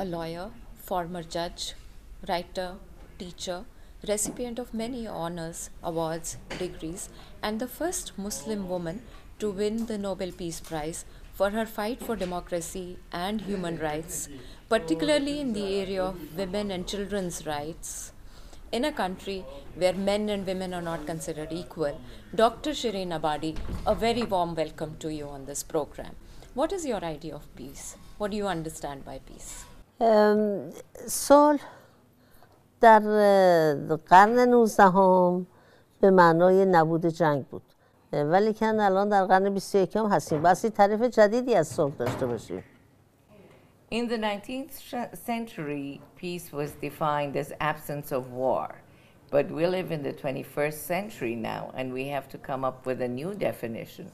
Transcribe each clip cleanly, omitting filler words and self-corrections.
a lawyer, former judge, writer, teacher, recipient of many honors, awards, degrees, and the first Muslim woman to win the Nobel Peace Prize for her fight for democracy and human rights, particularly in the area of women and children's rights. In a country where men and women are not considered equal, Dr. Shireen Abadi, a very warm welcome to you on this program. What is your idea of peace? What do you understand by peace? صلح در قرن 19 به معنای نبود جنگ بود، ولی کن الان در قرن 21 هستیم. بسی تعریف جدیدی از صلح داشته باشیم. In the 19th century, peace was defined as absence of war. But we live in the 21st century now, and we have to come up with a new definition.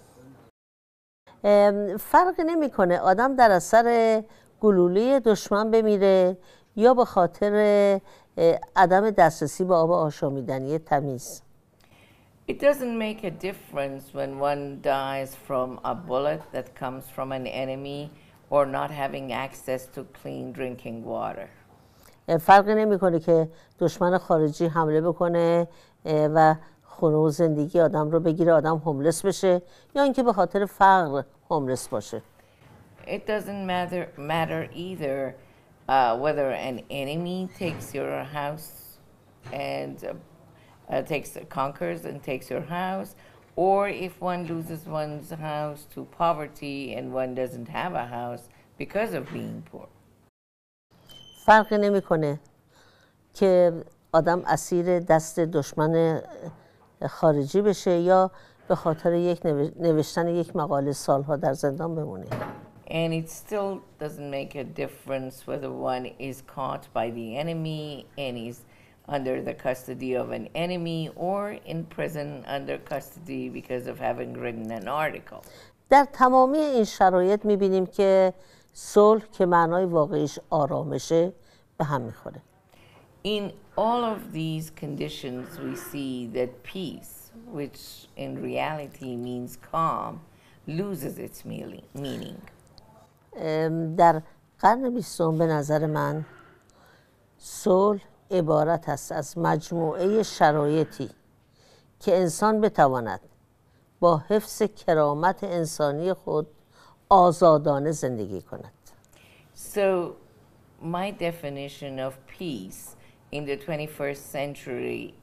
فرق نمیکنه آدم در اثر گلوله دشمن بمیره یا به خاطر عدم دسترسی به آب آشامیدنی تمیز. It doesn't make a difference when one dies from a bullet that comes from an enemy or not having access to clean drinking water. فرقی نمیکنه که دشمن خارجی حمله بکنه و خونه و زندگی آدم رو بگیره، آدم هوملس بشه، یا اینکه به خاطر فقر هوملس باشه. It doesn't matter either whether an enemy takes your house and conquers and takes your house, or if one loses one's house to poverty and one doesn't have a house because of being poor. فرقی نمیکنه که آدم اسیر دست دشمن خارجی بشه یا به خاطر نوشتن یک مقاله سالها در زندان بمونه. And it still doesn't make a difference whether one is caught by the enemy and is under the custody of an enemy or in prison under custody because of having written an article. در تمامی این شرایط می‌بینیم که صلح که معنای واقعیش آرامشه به هم می‌خوره. In all of these conditions we see that peace, which in reality means calm, loses its meaning. در قرن 20 به نظر من صلح عبارت است از مجموعه شرایطی که انسان بتواند با حفظ کرامت انسانی خود آزادانه زندگی کند. So my definition of peace in the 21st century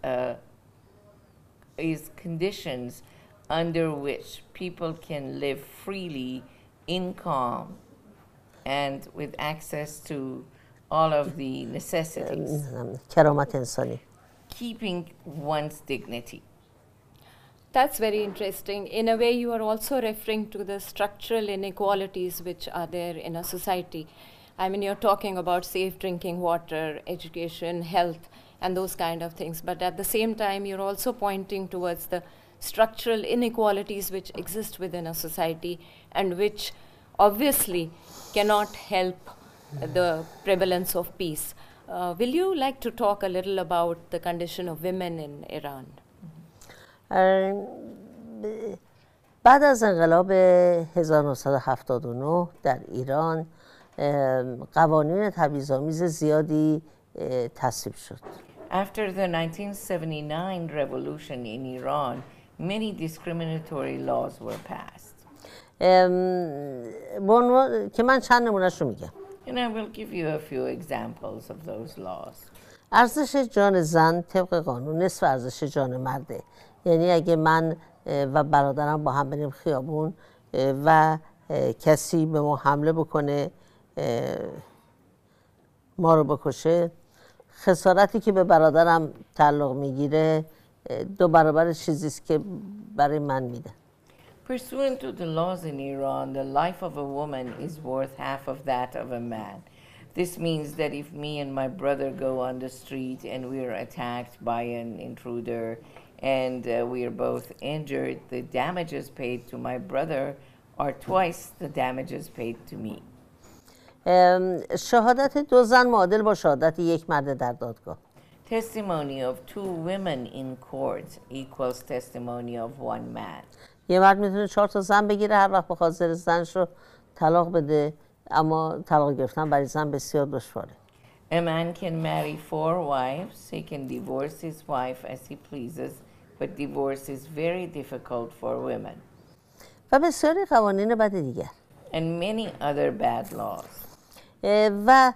is conditions under which people can live freely in calm and with access to all of the necessities. کرامت انسانی. Keeping one's dignity. That's very interesting. In a way, you are also referring to the structural inequalities which are there in a society. I mean, you're talking about safe drinking water, education, health, and those kind of things. But at the same time, you're also pointing towards the structural inequalities which exist within a society and which obviously cannot help the prevalence of peace. Will you like to talk a little about the condition of women in Iran? بعد از انقلاب 1979 در ایران قوانین تبعیض‌آمیز زیادی تصویب شد. After the 1979 revolution in Iran, many discriminatory laws were passed. که من چند نمونه‌اش رو میگم. And I will give you a few examples of those laws. ارزش جان زن طبق قانون نصف ارزش جان مرده. یعنی اگه من و برادرم با هم بریم خیابون و کسی به ما حمله بکنه، ما رو بکشه، خسارتی که به برادرم تعلق میگیره 2 برابر چیزیست که برای من میده. Pursuant to the laws in Iran, the life of a woman is worth half of that of a man. This means that if me and my brother go on the street and we are attacked by an intruder and we are both injured, the damages paid to my brother are twice the damages paid to me. شهادت 2 زن معادل با شهادت 1 مرد در دادگاه. Testimony of 2 women in court equals testimony of 1 man. یه مرد میتونه 4 تا زن بگیره، هر وقت بخواد زیر زنش رو طلاق بده، اما طلاق گرفتن برای زن بسیار دشواره. A man can marry 4 wives. He can divorce his wife as he pleases, but divorce is very difficult for women. و بسیاری قوانین بد دیگر. And many other bad laws. و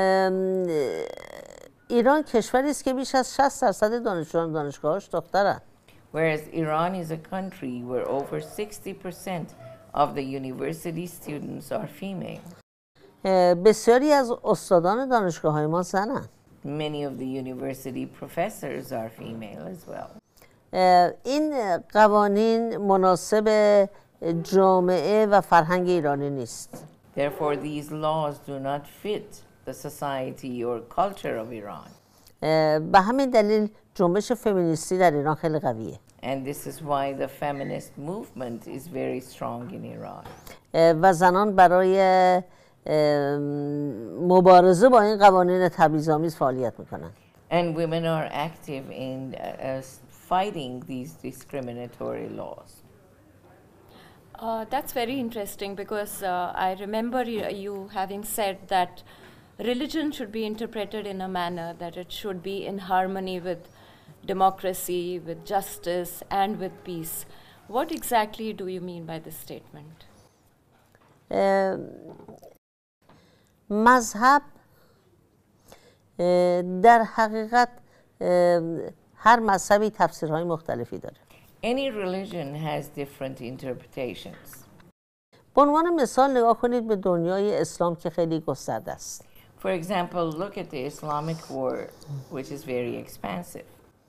ایران کشوری است که بیش از 60% دانشجویان دانشگاهاش دخترند. Whereas Iran is a country where over 60% of the university students are female. بسیاری از استادان دانشگاه‌های ما زنند. Many of the university professors are female as well. این قوانین مناسب جامعه و فرهنگ ایرانی نیست. Therefore, these laws do not fit the society or culture of Iran. به همین دلیل جنبش فمینیستی در ایران خیلی قویه. And this is why the feminist movement is very strong in Iran. و زنان برای مبارزه با این قوانین تبعیض‌آمیز فعالیت میکنن. And women are active in fighting these discriminatory laws. That's very interesting because I remember you having said that religion should be interpreted in a manner that it should be in harmony with democracy, with justice, and with peace. What exactly do you mean by this statement? مذهب در حقیقت هر مذهبی تفسیرهای مختلفی داره. Any religion has different interpretations. به عنوان مثال نگاه کنید به دنیای اسلام که خیلی گسترده است. For example, look at the Islamic world, which is very expansive.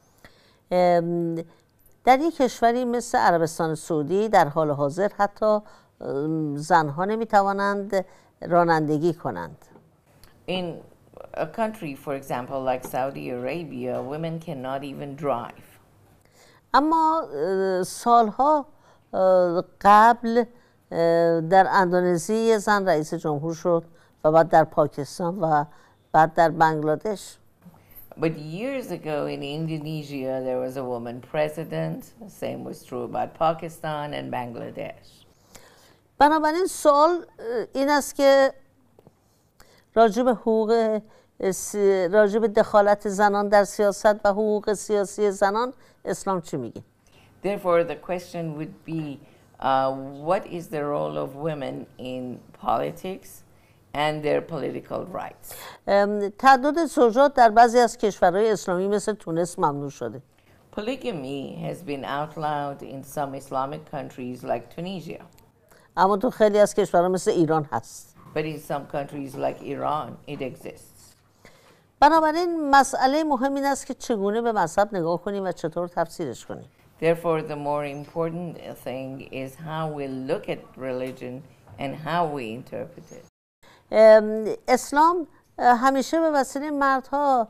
در یک کشوری مثل عربستان سعودی در حال حاضر حتی زنها نمیتوانند رانندگی کنند. In a country, for example, like Saudi Arabia, women cannot even drive. اما سالها قبل در اندونزی یه زن رئیس جمهور شد و بعد در پاکستان و بعد در بنگلادش. But years ago in Indonesia, there was a woman president. The same was true about Pakistan and Bangladesh. بنابراین سوال این است که راجع به حقوق راجع به دخالت زنان در سیاست و حقوق سیاسی زنان اسلام چی میگه؟ Therefore, the question would be, what is the role of women in politics and their political rights? تعدد زوجات در بعضی از کشورهای اسلامی مثل تونس ممنوع شده. Polygamy has been outlawed in some Islamic countries like Tunisia. اما تو خیلی از کشورها مثل ایران هست. But in some countries like Iran, it exists. بنابراین مسئله مهم این است که چگونه به مذهب نگاه کنیم و چطور تفسیرش کنیم. Therefore, the more important thing is how we look at religion and how we interpret it. اسلام همیشه به وسیله مردها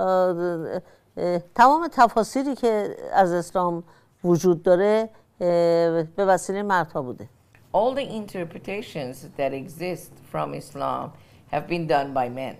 تمام تفاسیری که از اسلام وجود داره به وسیله مردها بوده. All the interpretations that exist from Islam have been done by men.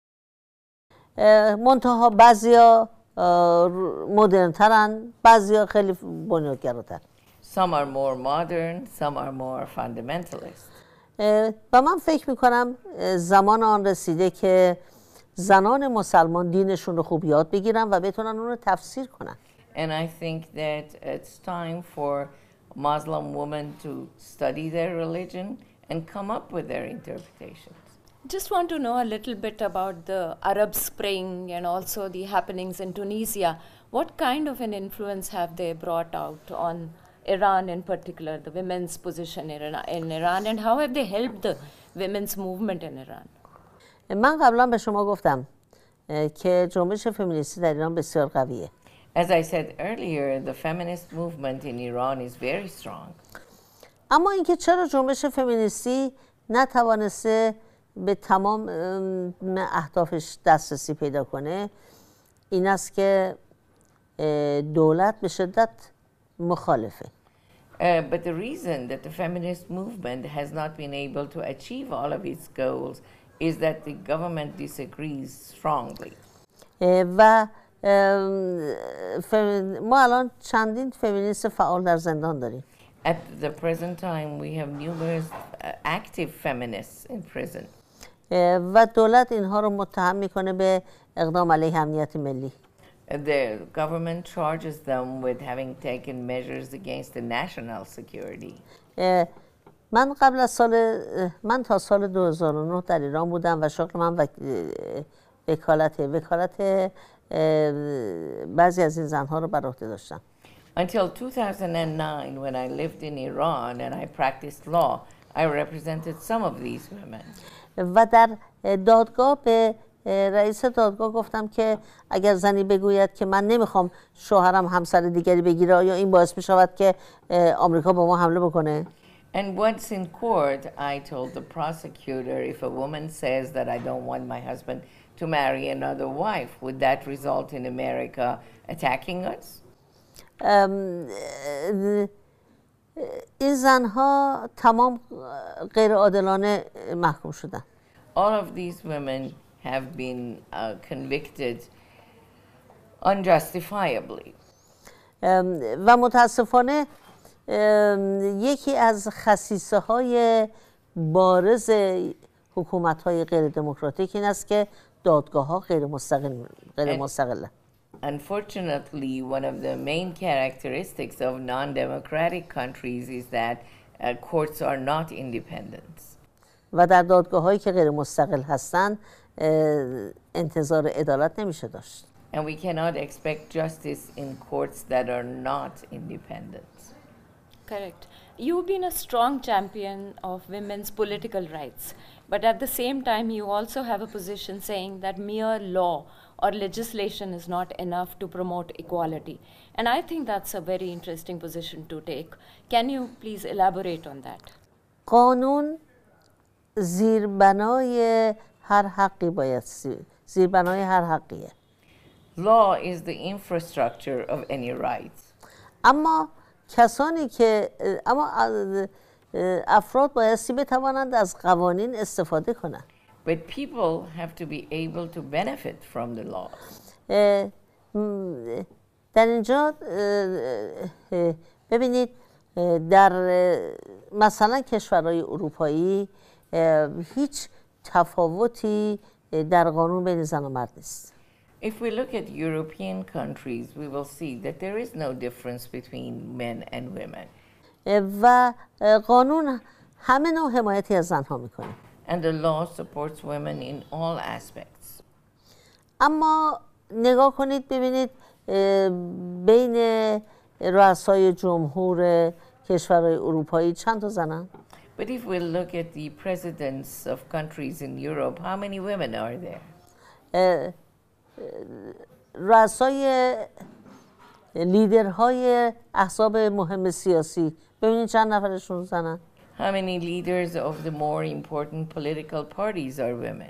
منتها بعضیا مدرن‌ترن، بعضیا خیلی بنیادگراتر. Some are more modern, some are more fundamentalist. و من فکر میکنم زمان آن رسیده که زنان مسلمان دینشون رو خوب یاد بگیرن و بتونن اون رو تفسیر کنن. And I think that it's time for Muslim women to study their religion and come up with their interpretations. Just want to know a little bit about the Arab Spring and also the happenings in Tunisia. What kind of an influence have they brought out on Iran in particular, the women's position in Iran, and how have they helped the women's movement in Iran? من قبلا به شما گفتم که جنبش فمینیستی در ایران بسیار قویه. As I said earlier, the feminist movement in Iran is very strong. اما اینکه چرا جنبش فمینیستی نتوانسته به تمام اهدافش دسترسی پیدا کنه این است که دولت به شدت مخالفه. But the reason that the feminist movement has not been able to achieve all of its goals is that the government disagrees strongly. و ما الان چندین فمینیست فعال در زندان داریم. At the present time, we have numerous active feminists in prison. و دولت اینها رو متهم میکنه به اقدام علیه امنیت ملی. The government charges them with having taken measures against the national security. من قبل از من تا سال 2009 در ایران بودم و شغل من وکالت بعضی از این زنها رو بر عهده داشتم. Until 2009, when I lived in Iran and I practiced law, I represented some of these women. و در دادگاه به رئیس دادگاه گفتم که اگر زنی بگوید که من نمیخوام شوهرم همسر دیگری بگیره آیا این باعث میشود که آمریکا به ما حمله بکنه؟ And once in court, I told the prosecutor, if a woman says that I don't want my husband to marry another wife, would that result in America attacking us? این زنها تمام غیر عادلانه محکوم شدن. All of these women have been convicted unjustifiably. و متاسفانه یکی از خصیصه های بارز حکومت های غیر دموکراتیک این است که دادگاه ها غیر مستقله. Unfortunately, one of the main characteristics of non-democratic countries is that courts are not independent. و در دادگاه هایی که غیر مستقل هستند انتظار عدالت نمیشه داشت. And we cannot expect justice in courts that are not independent. Correct. You've been a strong champion of women's political rights, but at the same time you also have a position saying that mere law or legislation is not enough to promote equality. And I think that's a very interesting position to take. Can you please elaborate on that? قانون زیربنای هر حقی باید زیربنای هر حقیه. Law is the infrastructure of any rights. اما کسانی که افراد بایستی بتوانند از قوانین استفاده کنند. But people have to be able to benefit from the law. در اینجا ببینید در مثلا کشورهای اروپایی هیچ تفاوتی در قانون بین زن و مرد نیست. If we look at European countries, we will see that there is no difference between men and women. و قانون همه نوع حمایتی از زنها میکنه. And the law supports women in all aspects. اما نگاه کنید ببینید بین رؤسای جمهور کشورهای اروپایی چند تا زنن؟ But if we look at the presidents of countries in Europe, how many women are there? رؤسای لیدرهای احزاب مهم سیاسی ببینید چند نفرشون زنن؟ How many leaders of the more important political parties are women?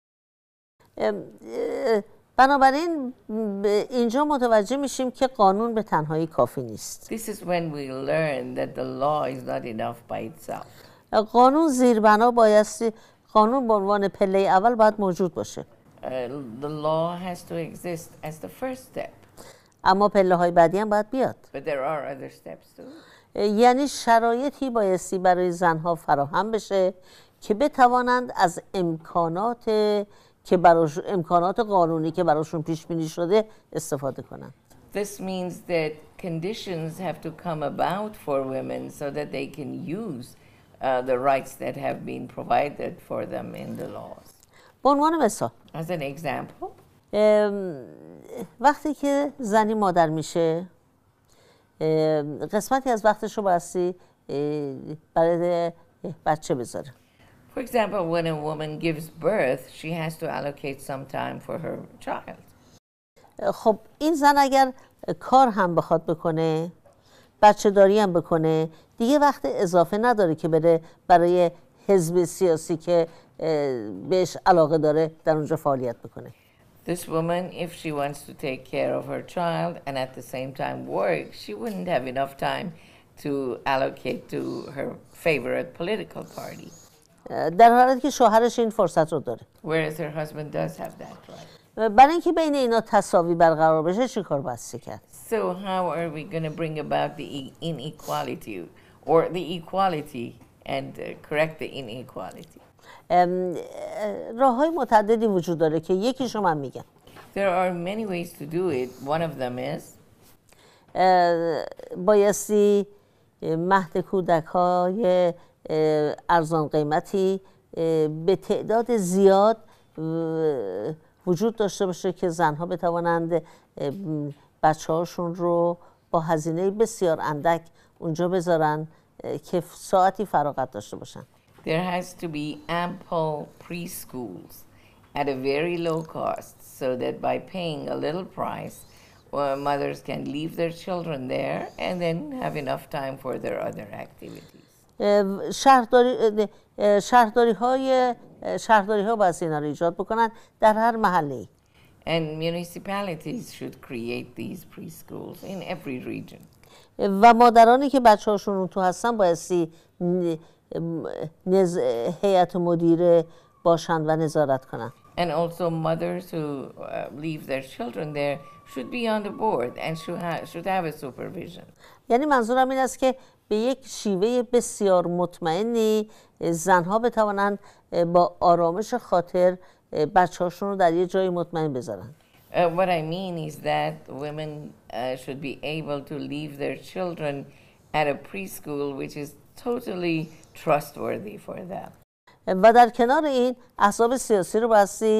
بنابراین اینجا متوجه میشیم که قانون به تنهایی کافی نیست. This is when we learn that the law is not enough by itself. قانون زیربنا بایستی قانون به عنوان پله اول باید موجود باشه. The law has to exist as the first step. اما پله های بعدی هم باید بیاد. But there are other steps too. یعنی شرایطی بایستی برای زنها فراهم بشه که بتوانند از امکانات قانونی که براشون پیش بینی شده استفاده کنند. This means that conditions have to come about for women so that they can use the rights that have been provided for them in the laws. به عنوان مثال As an example, وقتی که زنی مادر میشه قسمتی از وقتش رو بایستی برای بچه بذاره. for example, when a woman gives birth, she has to allocate some time for her child. خب این زن اگر کار هم بخواد بکنه بچه داری هم بکنه دیگه وقت اضافه نداره که بره برای حزب سیاسی که بهش علاقه داره در اونجا فعالیت بکنه. This woman, if she wants to take care of her child and at the same time work, she wouldn't have enough time to allocate to her favorite political party. در حالی که شوهرش این فرصت رو داره. Whereas her husband does have that right. برای اینکه بین اینا تساوی برقرار بشه چی کار باید کرد؟ So how are we going to bring about the inequality or the equality and correct the inequality. راه‌های متعددی وجود داره که یکیشو من میگم. There are many ways to do it. One of them is بایستی مهد کودک‌های ارزان قیمتی به تعداد زیاد وجود داشته باشه که زنها بتوانند بچه‌هاشون رو با هزینه بسیار اندک اونجا بذارن که ساعتی فراغت داشته باشن. there has to be ample preschools at a very low cost so that by paying a little price, mothers can leave their children there and then have enough time for their other activities. شهرداری ها باید اینا رو ایجاد بکنن در هر محله. And municipalities should create these preschools in every region. و مادرانی که بچه هاشون اون تو هستن بایستی هیئت مدیره باشند و نظارت کنن. And also mothers who leave their children there should be on the board and should have a supervision. یعنی منظورم این است که به یک شیوه بسیار مطمئنی زنها بتوانند با آرامش خاطر بچه هاشون رو در یه جای مطمئن بذارن. What I mean is that women should be able to leave their children at a preschool which is totally trustworthy for them. و در کنار این احزاب سیاسی رو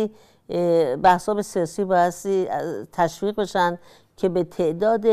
بایستی تشویق بشن که به تعداد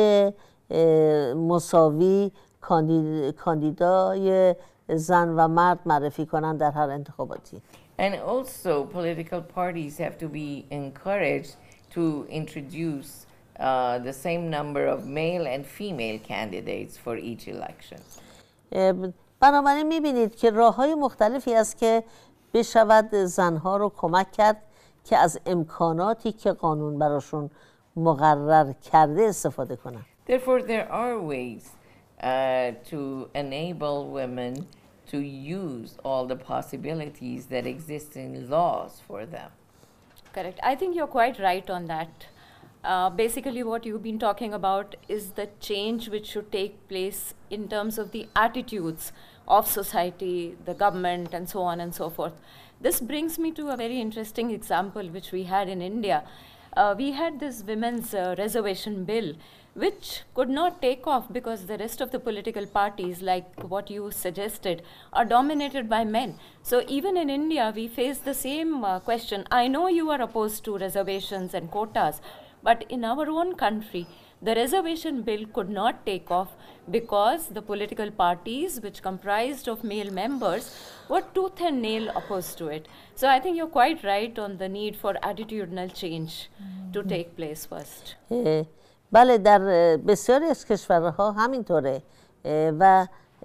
مساوی کاندیدای زن و مرد معرفی کنن در هر انتخاباتی. And also political parties have to be encouraged to introduce the same number of male and female candidates for each election. بنابراین میبینید که راه‌های مختلفی است که بشود زنها رو کمک کرد که از امکاناتی که قانون براشون مقرر کرده استفاده کنن. Therefore, there are ways to enable women to use all the possibilities that exist in laws for them. Correct. I think you're quite right on that. Basically, what you've been talking about is the change which should take place in terms of the attitudes of society, the government, and so on and so forth. This brings me to a very interesting example which we had in India. We had this women's reservation bill which could not take off because the rest of the political parties, like what you suggested, are dominated by men. So even in India, we face the same question. I know you are opposed to reservations and quotas, but in our own country, the reservation bill could not take off because the political parties, which comprised of male members, were tooth and nail opposed to it. So I think you're quite right on the need for attitudinal change to take place first. بله، در بسیاری از کشورها همینطوره و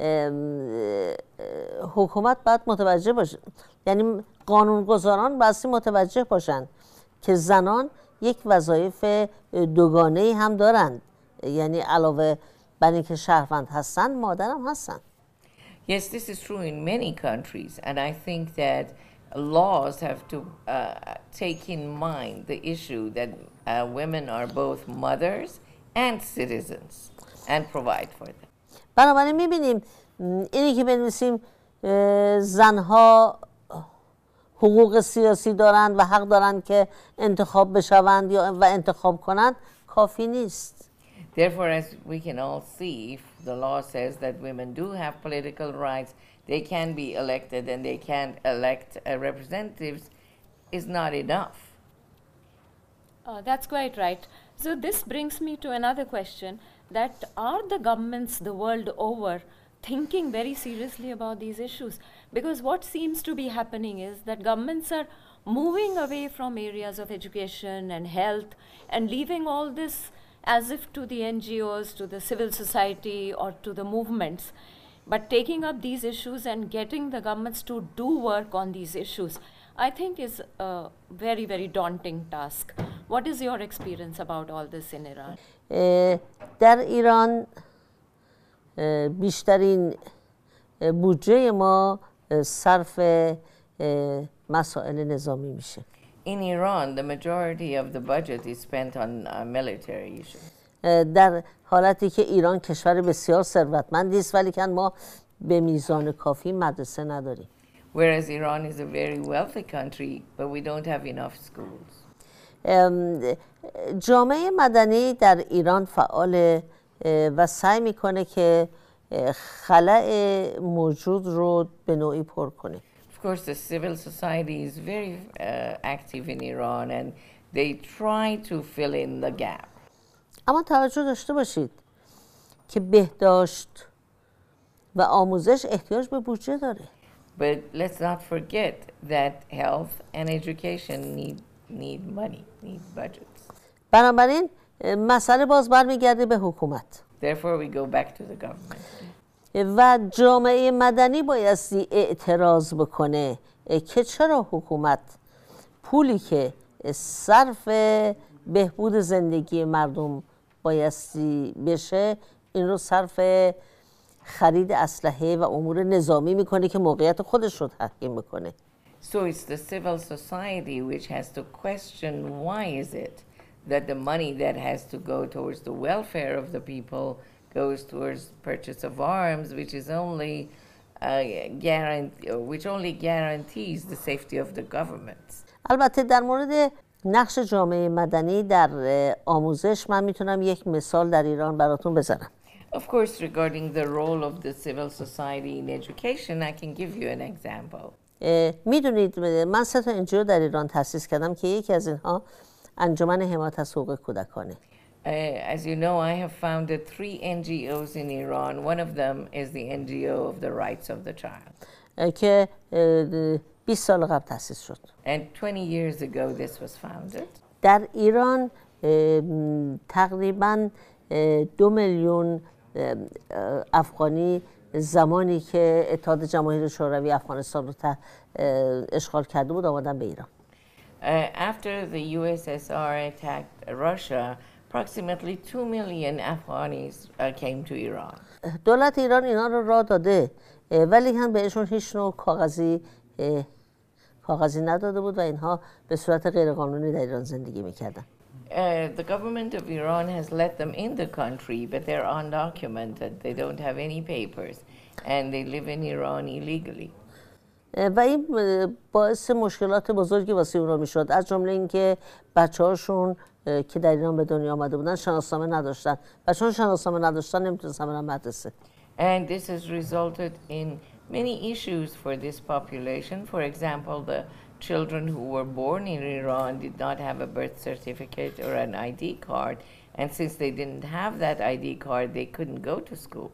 حکومت باید متوجه باشه، یعنی قانونگذاران باید متوجه باشند که زنان یک وظایف دوگانه‌ای هم دارند، یعنی علاوه بر اینکه شهروند هستند مادرم هستند. Yes, this is true in many countries, and I think that laws have to take in mind the issue that women are both mothers and citizens and provide for them. بنابراین می‌بینیم اینی که بنویسیم زنها حقوق سیاسی دارند و حق دارند که انتخاب بشوند یا و انتخاب کنند کافی نیست. Therefore, as we can all see, if the law says that women do have political rights, they can be elected and they can elect representatives, is not enough. That's quite right. So this brings me to another question, that are the governments the world over thinking very seriously about these issues? Because what seems to be happening is that governments are moving away from areas of education and health and leaving all this as if to the NGOs, to the civil society, or to the movements, but taking up these issues and getting the governments to do work on these issues, I think is a very, very daunting task. What is your experience about all this in Iran? در ایران بیشترین بودجه ما صرف مسائل نظامی میشه. In Iran, the majority of the budget is spent on military issues. در حالتی که ایران کشور بسیار ثروتمندی است ولی که ما به میزان کافی مدرسه نداریم. Whereas Iran is a very wealthy country, but we don't have enough schools. جامعه مدنی در ایران فعاله و سعی میکنه که خلأ موجود رو به نوعی پر کنه. Of course, the civil society is very active in Iran, and they try to fill in the gap. اما توجه داشته باشید که بهداشت و آموزش احتیاج به بودجه داره. But let's not forget that health and education need money, need budgets. بنابراین مسئله باز برمیگرده به حکومت. Therefore, we go back to the government. و جامعه مدنی بایستی اعتراض بکنه که چرا حکومت پولی که صرف بهبود زندگی مردم بایستی بشه این رو صرف خرید اسلحه و امور نظامی میکنه که موقعیت خودش رو تحکیم میکنه. So it's the civil society which has to question why is it that the money that has to go towards the welfare of the people goes towards purchase of arms, which is only which only guarantees the safety of the governments. البته در مورد نقش جامعه مدنی در آموزش من میتونم یک مثال در ایران براتون بزنم. Of course, regarding the role of the civil society in education, I can give you an example. میدونید من 3 تا NGO در ایران تأسیس کردم که یکی از اینها انجمن حمایت از حقوق کودکانه. As you know, I have founded 3 NGOs in Iran. One of them is the NGO of the rights of the child. که 20 سال قبل تأسیس شد. And 20 years ago this was founded. در ایران تقریباً 2 میلیون افغانی زمانی که اتحاد جماهیر شوروی افغانستان رو اشغال کرده بود آمدن به ایران. After the USSR attacked Russia, approximately 2 million Afghanis came to Iran. دولت ایران اینا رو راه داده ولی هم بهشون هیچ نوع کاغذی نداده بود و اینها به صورت غیرقانونی در ایران زندگی میکردن. The government of Iran has let them in the country, but they're undocumented. They don't have any papers, and they live in Iran illegally. و این باعث مشکلات بزرگی واسه اونا میشد، از جمله اینکه بچه‌هاشون که در ایران به دنیا آمده بودن شناسنامه نداشتن و چون شناسنامه نداشتن نمیتونستن برن مدرسه. And this has resulted in many issues for this population. For example, the children who were born in Iran did not have a birth certificate or an ID card, and since they didn't have that ID card, they couldn't go to school.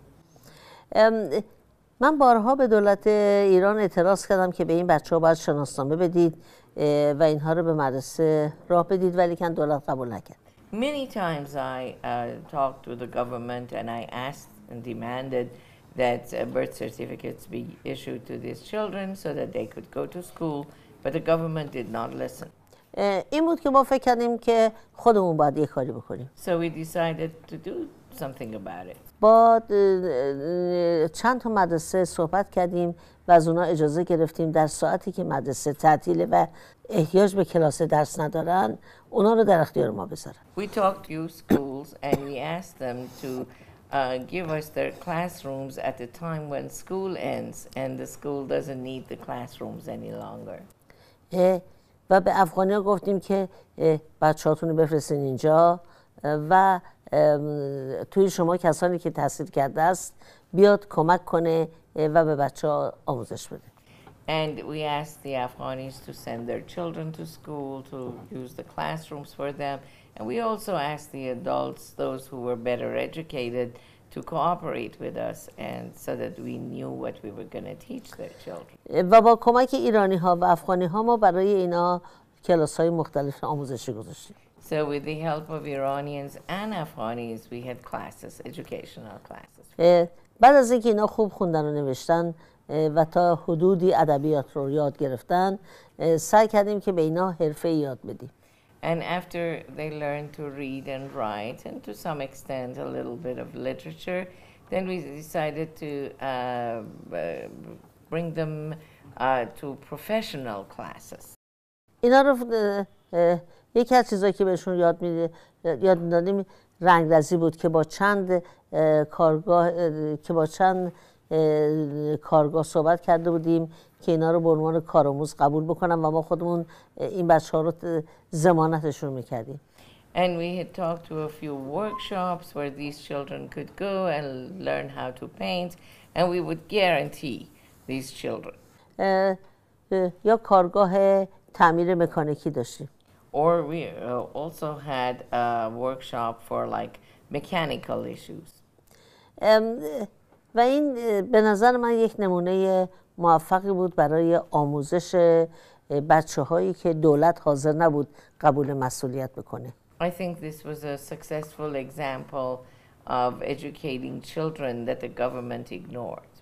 من بارها به دولت ایران اعتراض کردم که به این بچه‌ها باید شناسنامه بدید و اینها رو به مدرسه راه بدید، ولی که دولت قبول نکرد. Many times I talked to the government and I asked and demanded that birth certificates be issued to these children so that they could go to school, but the government did not listen. این بود که ما فکر کردیم که خودمون باید یه کاری بکنیم. So we decided to do something about it. با چند تا مدرسه صحبت کردیم و از اونا اجازه گرفتیم در ساعتی که مدرسه تعطیله و احتیاج به کلاس درس ندارن اونا رو در اختیار ما بذارن. We talked to schools and we asked them to give us their classrooms at the time when school ends and the school doesn't need the classrooms any longer. و به افغانی‌ها گفتیم که بچه‌هاتون رو بفرستین اینجا و توی شما کسانی که تحصیل کرده است بیاد کمک کنه و به بچه‌ها آموزش بده. And we asked the Afghanis to send their children to school, to use the classrooms for them. And we also asked the adults, those who were better educated, to cooperate with us and so that we knew what we were going to teach their children. و با کمک ایرانی‌ها و افغانی‌ها ما برای اینا کلاس‌های مختلف آموزشی گذاشتیم. So with the help of Iranians and Afghanis, we had classes, educational classes. بعد از اینکه اینا خوب خوندن و نوشتن و تا حدودی ادبیات رو یاد گرفتن سعی کردیم که به اینا حرفه یاد بدیم. And after they learned to read and write and to some extent a little bit of literature, then we decided to bring them to professional classes. اینا رو یکی از چیزایی که بهشون یاد میدادیم رنگرزی بود که با چند کارگاه که با چند کارگاه صحبت کرده بودیم که اینا رو به عنوان کارآموز قبول بکنن و ما خودمون این بچه‌ها رو ضمانتشون میکردیم. And we had talked to a few workshops where these children could go and learn how to paint, and we would guarantee these children. یا کارگاه تعمیر مکانیکی داشتیم. Or we also had a workshop for like mechanical issues. و این به نظر من یک نمونه موفقی بود برای آموزش بچه هایی که دولت حاضر نبود قبول مسئولیت بکنه. I think this was a successful example of educating children that the government ignored.